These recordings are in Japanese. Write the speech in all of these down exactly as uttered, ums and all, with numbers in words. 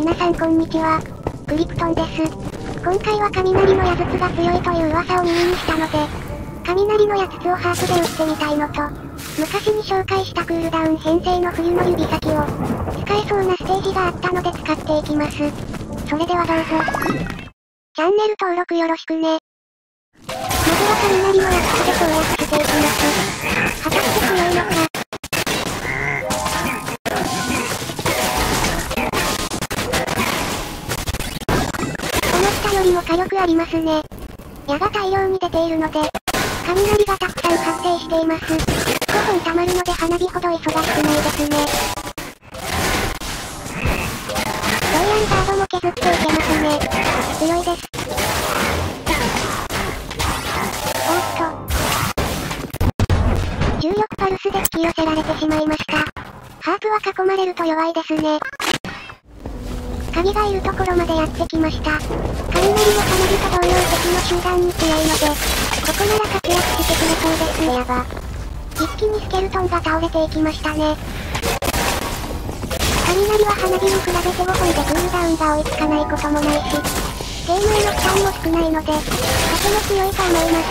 皆さんこんにちは。クリプトンです。今回は雷の矢筒が強いという噂を耳にしたので、雷の矢筒をハープで打ってみたいのと、昔に紹介したクールダウン編成の冬の指先を、使えそうなステージがあったので使っていきます。それではどうぞ。チャンネル登録よろしくね。まずは雷の矢筒で攻略していきます。果たして強いのか。思ったよりも火力ありますね。矢が大量に出ているので、雷がたくさん発生しています。ごほん溜まるので花火ほど忙しくないですね。ロイヤルガードも削っていけますね。強いです。おーっと。重力パルスで引き寄せられてしまいました。ハープは囲まれると弱いですね。鍵がいるところまでやってきました。雷も花火と同様敵の集団に強いので、ここなら活躍してくれそうですね。やば。一気にスケルトンが倒れていきましたね。雷は花火に比べてごほんでクールダウンが追いつかないこともないし、ゲームへの負担も少ないので、とても強いと思います。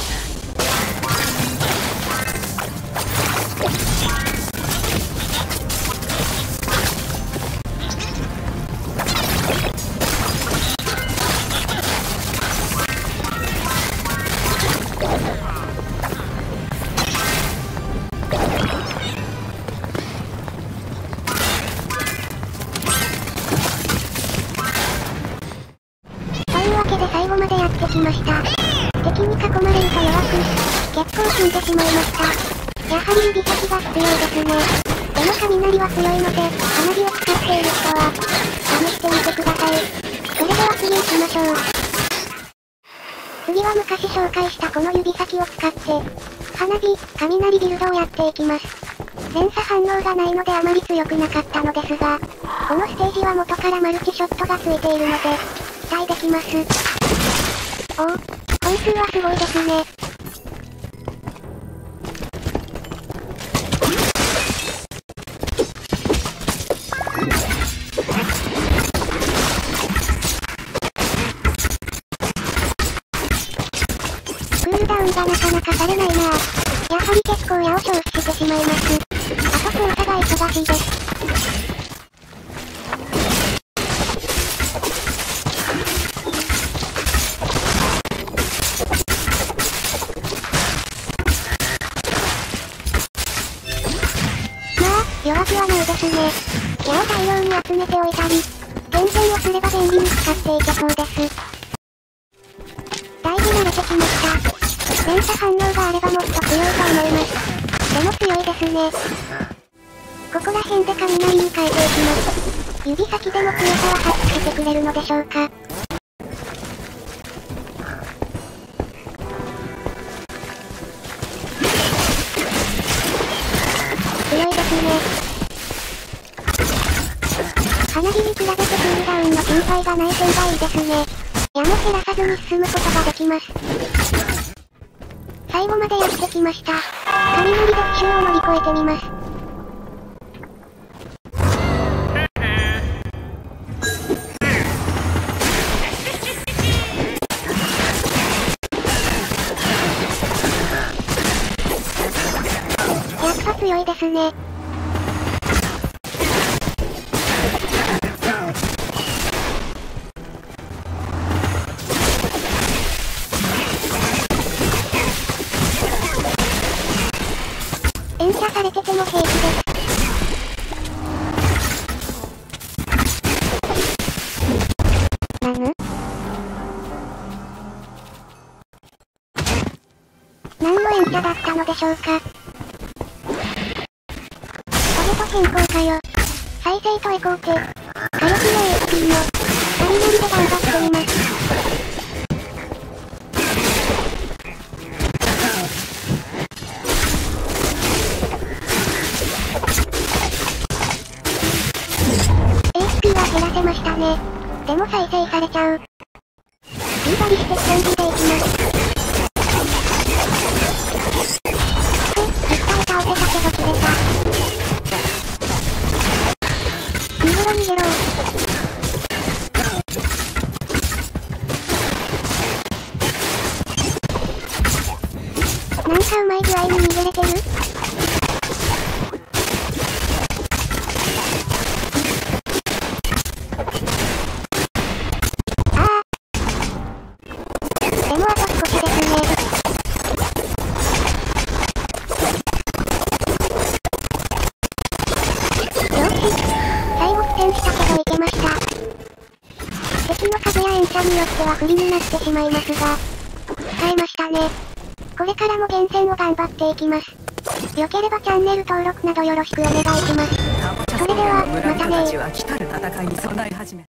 最後までやってきました。敵に囲まれると弱く、結構死んでしまいました。やはり指先が強いですね。でも雷は強いので、花火を使っている人は、試してみてください。それでは次行きましょう。次は昔紹介したこの指先を使って、花火、雷ビルドをやっていきます。連鎖反応がないのであまり強くなかったのですが、このステージは元からマルチショットがついているので、期待できます。おお、本数はすごいですね。クールダウンがなかなかされないなぁ。やはり結構矢を消費してしまいます。あと操作が忙しいです。弱気はないですね。矢を大量に集めておいたり、厳選をすれば便利に使っていけそうです。だいぶ慣れてきました。連鎖反応があればもっと強いと思います。でも強いですね。ここら辺で雷に変えていきます。指先でも強さは発揮してくれるのでしょうか。強いですね。花火に比べてクールダウンの心配がない点がいいですね。矢も減らさずに進むことができます。最後までやってきました。雷で奇襲を乗り越えてみます。やっぱ強いですね。連射されてても平気です。なぬ？何の連射だったのでしょうか。変更かよ。再生とエコーテ。火力の エイチピー の、雷で頑張ってみます。エイチピー は減らせましたね。でも再生されちゃう。リーバリしてキャンディでいきます。ふ、いっぱい倒せたけど切れた。逃げろ逃げろ。 なんかうまい具合に逃げれてる？ああ。でもあと少しですね。よし。最後苦戦したけどいけました。敵の株や炎射によっては不利になってしまいますが、使えましたね。これからも厳選を頑張っていきます。良ければチャンネル登録などよろしくお願いします。それでは、またねー。